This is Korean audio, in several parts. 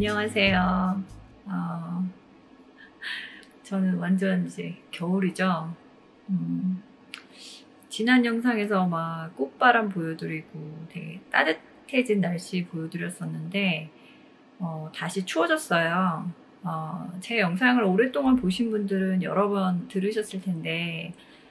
안녕하세요. 저는 완전 이제 겨울이죠. 지난 영상에서 막 꽃바람 보여드리고 되게 따뜻해진 날씨 보여드렸었는데 다시 추워졌어요. 제 영상을 오랫동안 보신 분들은 여러 번 들으셨을 텐데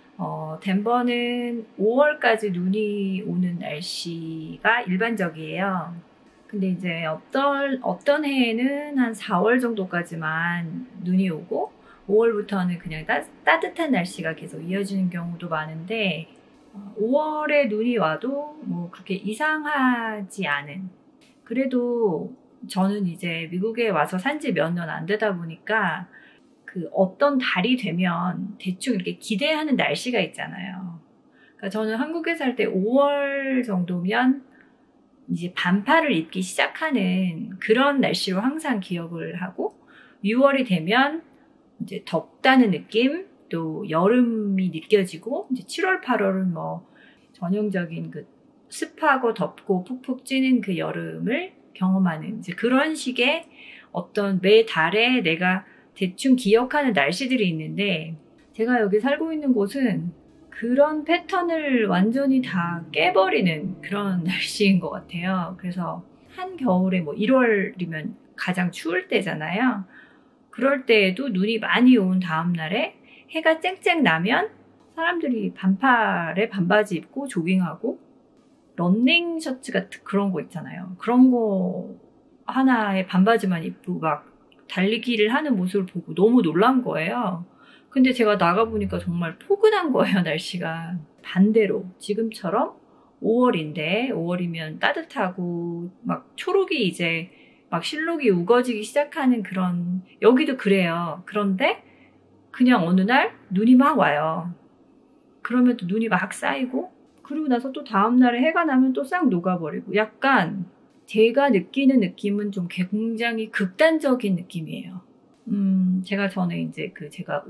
덴버는 5월까지 눈이 오는 날씨가 일반적이에요. 근데 이제 어떤 해에는 한 4월 정도까지만 눈이 오고 5월부터는 그냥 따뜻한 날씨가 계속 이어지는 경우도 많은데 5월에 눈이 와도 뭐 그렇게 이상하지 않은, 그래도 저는 이제 미국에 와서 산지 몇 년 안 되다 보니까 그 어떤 달이 되면 대충 이렇게 기대하는 날씨가 있잖아요. 그러니까 저는 한국에 살 때 5월 정도면 이제 반팔을 입기 시작하는 그런 날씨로 항상 기억을 하고, 6월이 되면 이제 덥다는 느낌, 또 여름이 느껴지고, 이제 7월, 8월은 뭐 전형적인 그 습하고 덥고 푹푹 찌는 그 여름을 경험하는 이제 그런 식의 어떤 매 달에 내가 대충 기억하는 날씨들이 있는데, 제가 여기 살고 있는 곳은 그런 패턴을 완전히 다 깨버리는 그런 날씨인 것 같아요. 그래서 한겨울에 뭐 1월이면 가장 추울 때잖아요. 그럴 때에도 눈이 많이 온 다음 날에 해가 쨍쨍 나면 사람들이 반팔에 반바지 입고 조깅하고 런닝 셔츠 같은 그런 거 있잖아요. 그런 거 하나에 반바지만 입고 막 달리기를 하는 모습을 보고 너무 놀란 거예요. 근데 제가 나가보니까 정말 포근한 거예요, 날씨가. 반대로 지금처럼 5월인데 5월이면 따뜻하고 막 초록이 이제 막 실록이 우거지기 시작하는 그런, 여기도 그래요. 그런데 그냥 어느 날 눈이 막 와요. 그러면 또 눈이 막 쌓이고, 그리고 나서 또 다음 날에 해가 나면 또 싹 녹아버리고, 약간 제가 느끼는 느낌은 좀 굉장히 극단적인 느낌이에요. 제가 전에 이제 제가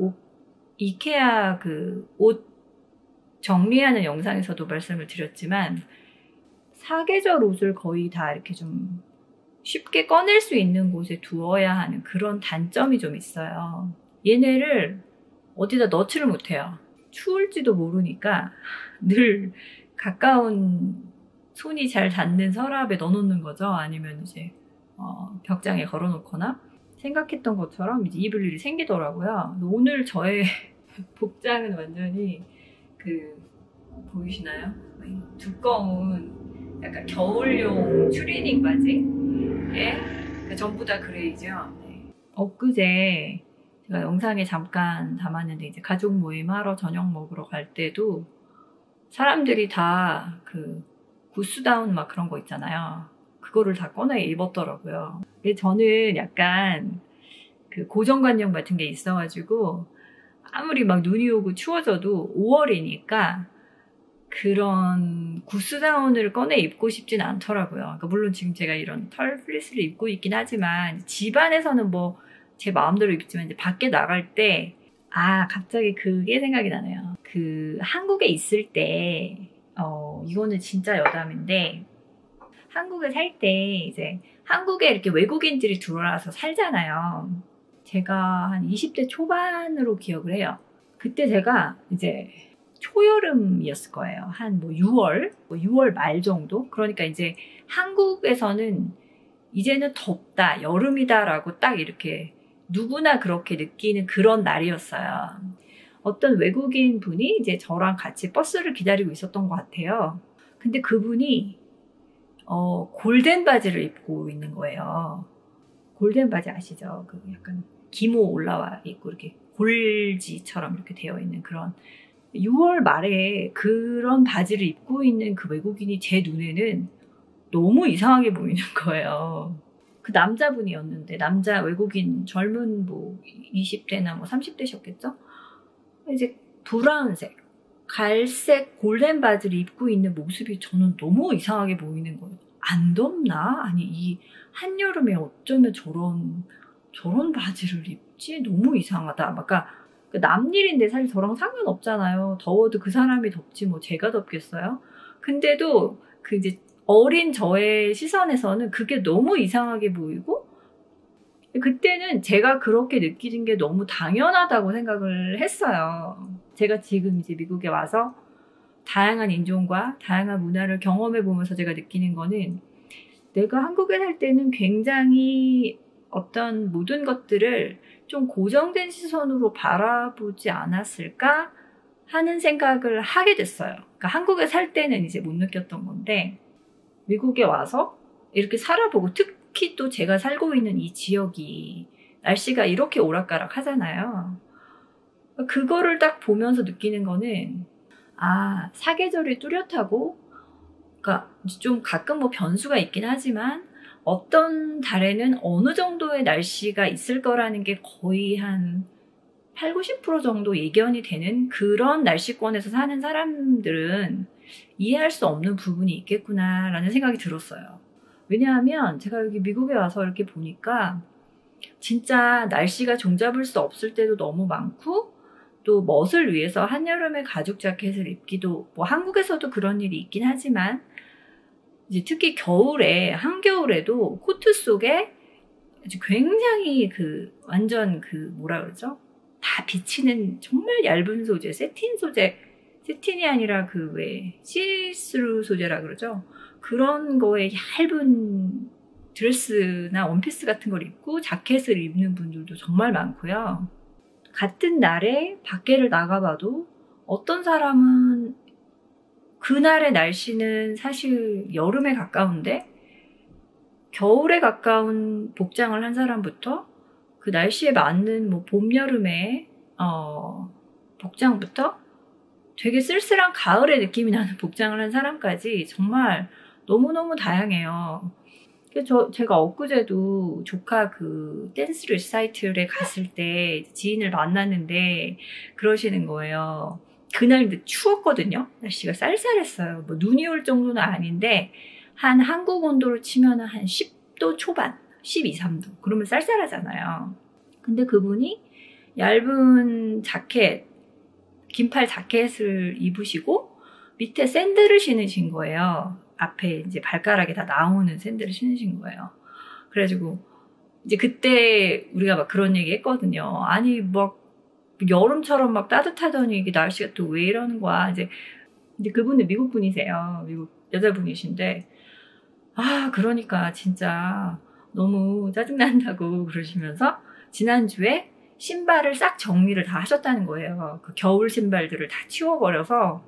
이케아 옷 정리하는 영상에서도 말씀을 드렸지만, 사계절 옷을 거의 다 이렇게 좀 쉽게 꺼낼 수 있는 곳에 두어야 하는 그런 단점이 좀 있어요. 얘네를 어디다 넣지를 못해요. 추울지도 모르니까 늘 가까운 손이 잘 닿는 서랍에 넣어놓는 거죠. 아니면 이제 벽장에 걸어놓거나, 생각했던 것처럼 이제 입을 일이 생기더라고요. 오늘 저의 복장은 완전히 보이시나요? 두꺼운 약간 겨울용 추리닝 바지에 전부 다 그레이죠. 네. 엊그제 제가 영상에 잠깐 담았는데, 이제 가족 모임 하러 저녁 먹으러 갈 때도 사람들이 다 구스다운 막 그런 거 있잖아요. 그거를 다 꺼내 입었더라고요. 저는 약간 고정관념 같은 게 있어가지고, 아무리 막 눈이 오고 추워져도 5월이니까 그런 구스다운을 꺼내 입고 싶진 않더라고요. 그러니까 물론 지금 제가 이런 털 플리스를 입고 있긴 하지만, 집안에서는 뭐 제 마음대로 입지만 이제 밖에 나갈 때, 갑자기 그게 생각이 나네요. 한국에 있을 때, 이거는 진짜 여담인데, 한국에 살 때 이제 한국에 이렇게 외국인들이 들어와서 살잖아요. 제가 한 20대 초반으로 기억을 해요. 그때 제가 이제 초여름이었을 거예요. 한 6월 말 정도? 그러니까 이제 한국에서는 이제는 덥다, 여름이다라고 딱 이렇게 누구나 그렇게 느끼는 그런 날이었어요. 어떤 외국인 분이 이제 저랑 같이 버스를 기다리고 있었던 것 같아요. 근데 그분이 골덴 바지를 입고 있는 거예요. 골덴 바지 아시죠? 약간 기모 올라와 있고 이렇게 골지처럼 이렇게 되어 있는 그런, 6월 말에 그런 바지를 입고 있는 그 외국인이 제 눈에는 너무 이상하게 보이는 거예요. 그 남자분이었는데, 남자 외국인, 젊은 20대나 30대셨겠죠? 이제 브라운색, 갈색 골덴 바지를 입고 있는 모습이 저는 너무 이상하게 보이는 거예요. 안 덥나? 아니, 이 한여름에 어쩌면 저런 바지를 입지? 너무 이상하다. 그러니까 남일인데 사실 저랑 상관없잖아요. 더워도 그 사람이 덥지 뭐 제가 덥겠어요? 근데도 이제 어린 저의 시선에서는 그게 너무 이상하게 보이고, 그때는 제가 그렇게 느끼는 게 너무 당연하다고 생각을 했어요. 제가 지금 이제 미국에 와서 다양한 인종과 다양한 문화를 경험해 보면서 제가 느끼는 거는 내가 한국에 살 때는 굉장히 어떤 모든 것들을 좀 고정된 시선으로 바라보지 않았을까 하는 생각을 하게 됐어요. 그러니까 한국에 살 때는 이제 못 느꼈던 건데 미국에 와서 이렇게 살아보고 특히 또 제가 살고 있는 이 지역이 날씨가 이렇게 오락가락 하잖아요. 그거를 딱 보면서 느끼는 거는 사계절이 뚜렷하고 그러니까 좀 가끔 뭐 변수가 있긴 하지만 어떤 달에는 어느 정도의 날씨가 있을 거라는 게 거의 한 8, 90% 정도 예견이 되는 그런 날씨권에서 사는 사람들은 이해할 수 없는 부분이 있겠구나라는 생각이 들었어요. 왜냐하면 제가 여기 미국에 와서 이렇게 보니까 진짜 날씨가 종잡을 수 없을 때도 너무 많고 또 멋을 위해서 한여름에 가죽 자켓을 입기도 뭐 한국에서도 그런 일이 있긴 하지만 이제 특히 겨울에 한겨울에도 코트 속에 굉장히 완전 뭐라 그러죠? 다 비치는 정말 얇은 소재, 세틴이 아니라 왜 시스루 소재라 그러죠? 그런 거에 얇은 드레스나 원피스 같은 걸 입고 자켓을 입는 분들도 정말 많고요. 같은 날에 밖에를 나가봐도 어떤 사람은 그날의 날씨는 사실 여름에 가까운데 겨울에 가까운 복장을 한 사람부터 그 날씨에 맞는 뭐 봄, 여름의 복장부터 되게 쓸쓸한 가을의 느낌이 나는 복장을 한 사람까지 정말 너무너무 다양해요. 제가 엊그제도 조카 댄스 리사이틀에 갔을 때 지인을 만났는데 그러시는 거예요. 그날 추웠거든요. 날씨가 쌀쌀했어요. 뭐 눈이 올 정도는 아닌데 한 한국 온도로 치면 한 10도 초반, 12, 3도. 그러면 쌀쌀하잖아요. 근데 그분이 얇은 자켓, 긴팔 자켓을 입으시고 밑에 샌들을 신으신 거예요. 앞에 이제 발가락에 다 나오는 샌들을 신으신 거예요. 그래가지고 이제 그때 우리가 막 그런 얘기 했거든요. 아니 막 여름처럼 막 따뜻하더니 이게 날씨가 또 왜 이러는 거야. 이제 그분은 미국 분이세요. 미국 여자분이신데 그러니까 진짜 너무 짜증난다고 그러시면서 지난주에 신발을 싹 정리를 다 하셨다는 거예요. 그 겨울 신발들을 다 치워버려서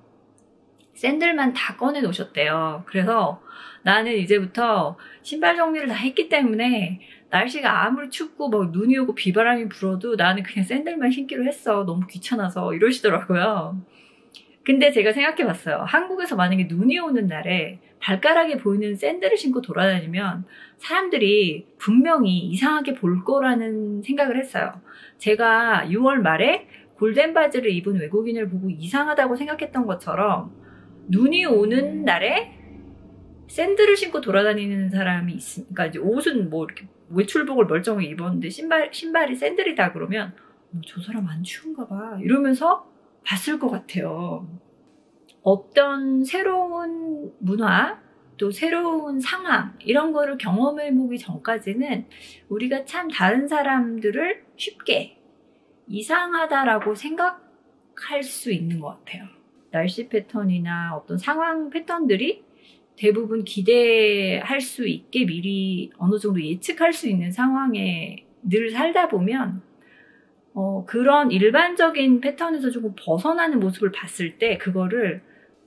샌들만 다 꺼내 놓으셨대요. 그래서 나는 이제부터 신발 정리를 다 했기 때문에 날씨가 아무리 춥고 막 눈이 오고 비바람이 불어도 나는 그냥 샌들만 신기로 했어. 너무 귀찮아서 이러시더라고요. 근데 제가 생각해봤어요. 한국에서 만약에 눈이 오는 날에 발가락에 보이는 샌들을 신고 돌아다니면 사람들이 분명히 이상하게 볼 거라는 생각을 했어요. 제가 6월 말에 골덴 바지를 입은 외국인을 보고 이상하다고 생각했던 것처럼 눈이 오는 날에 샌들을 신고 돌아다니는 사람이 있으니까 이제 옷은 뭐 이렇게 외출복을 멀쩡히 입었는데 신발이 샌들이다 그러면 저 사람 안 추운가 봐 이러면서 봤을 것 같아요. 어떤 새로운 문화 또 새로운 상황 이런 거를 경험해보기 전까지는 우리가 참 다른 사람들을 쉽게 이상하다라고 생각할 수 있는 것 같아요. 날씨 패턴이나 어떤 상황 패턴들이 대부분 기대할 수 있게 미리 어느 정도 예측할 수 있는 상황에 늘 살다 보면 그런 일반적인 패턴에서 조금 벗어나는 모습을 봤을 때 그거를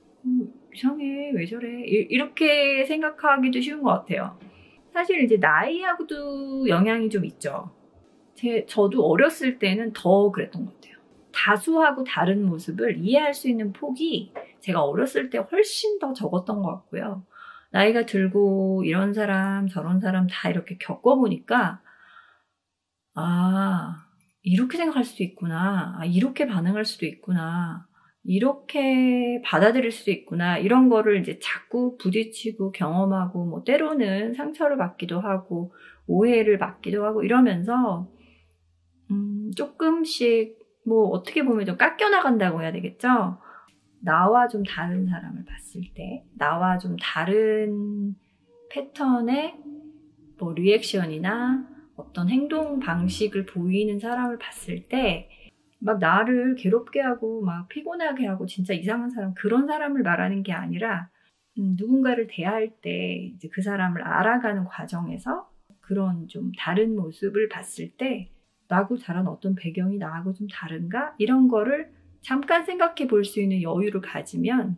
이상해 왜 저래 이렇게 생각하기도 쉬운 것 같아요. 사실 이제 나이하고도 영향이 좀 있죠. 저도 어렸을 때는 더 그랬던 것 같아요. 다수하고 다른 모습을 이해할 수 있는 폭이 제가 어렸을 때 훨씬 더 적었던 것 같고요. 나이가 들고 이런 사람 저런 사람 다 이렇게 겪어보니까 이렇게 생각할 수도 있구나. 이렇게 반응할 수도 있구나. 이렇게 받아들일 수도 있구나. 이런 거를 이제 자꾸 부딪히고 경험하고 뭐 때로는 상처를 받기도 하고 오해를 받기도 하고 이러면서 조금씩 뭐 어떻게 보면 좀 깎여나간다고 해야 되겠죠? 나와 좀 다른 사람을 봤을 때 나와 좀 다른 패턴의 뭐 리액션이나 어떤 행동 방식을 보이는 사람을 봤을 때 막 나를 괴롭게 하고 막 피곤하게 하고 진짜 이상한 사람, 그런 사람을 말하는 게 아니라 누군가를 대할 때 이제 그 사람을 알아가는 과정에서 그런 좀 다른 모습을 봤을 때 나하고 자란 어떤 배경이 나하고 좀 다른가? 이런 거를 잠깐 생각해 볼 수 있는 여유를 가지면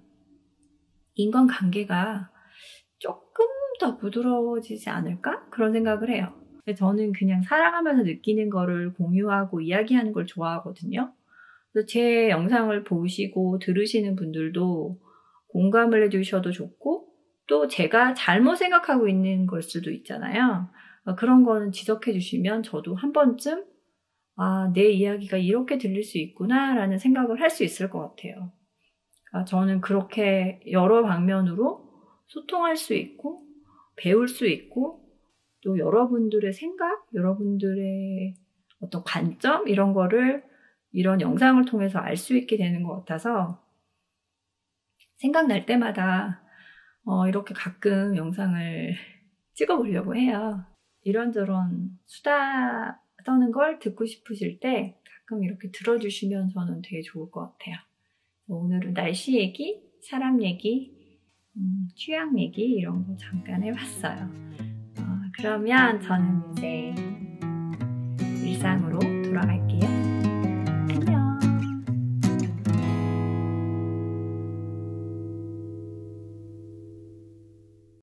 인간관계가 조금 더 부드러워지지 않을까? 그런 생각을 해요. 저는 그냥 살아가면서 느끼는 거를 공유하고 이야기하는 걸 좋아하거든요. 그래서 제 영상을 보시고 들으시는 분들도 공감을 해주셔도 좋고 또 제가 잘못 생각하고 있는 걸 수도 있잖아요. 그런 거는 지적해 주시면 저도 한 번쯤 내 이야기가 이렇게 들릴 수 있구나 라는 생각을 할 수 있을 것 같아요. 저는 그렇게 여러 방면으로 소통할 수 있고 배울 수 있고 또 여러분들의 생각, 여러분들의 어떤 관점 이런 거를 이런 영상을 통해서 알 수 있게 되는 것 같아서 생각날 때마다 이렇게 가끔 영상을 찍어보려고 해요. 이런저런 수다 떠는 걸 듣고 싶으실 때 가끔 이렇게 들어주시면 저는 되게 좋을 것 같아요. 오늘은 날씨 얘기, 사람 얘기, 취향 얘기 이런 거 잠깐 해봤어요. 그러면 저는 이제 일상으로 돌아갈게요.